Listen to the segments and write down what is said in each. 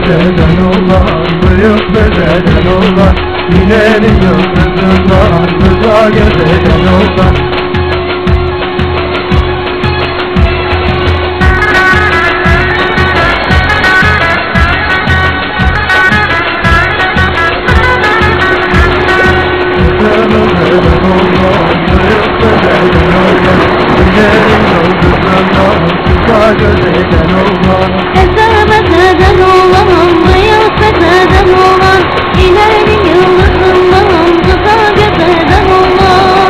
bededen olan, büyük bededen olan, Mine'nin yıldızından rıza gezegen olan. Ezemezeden olan, bıyık bezeden olan, İlerin yıldızından kısa gezeden olan.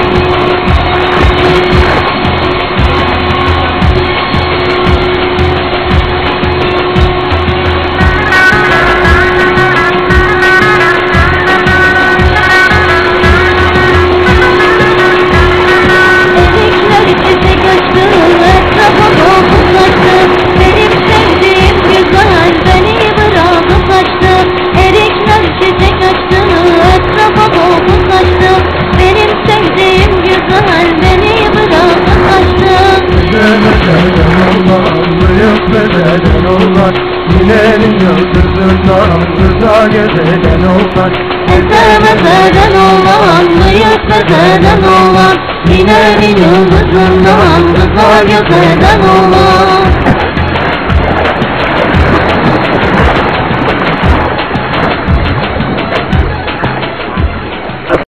Erikler çiçek açtı, etrafa doldu saçtı. Benim sevdiğim güzel beni bırakıp kaçtı. Erikler çiçek açtı, etrafa doldu saçtı. Benim sevdiğim güzel beni bırakıp kaçtı. Bededen olan, büyük bededen olan, Mine'nin yıldızından rıza gezegen olan. Ezemezeden olan, bıyık bezeden olan, İlerin yıldızından kısa gezeden olan.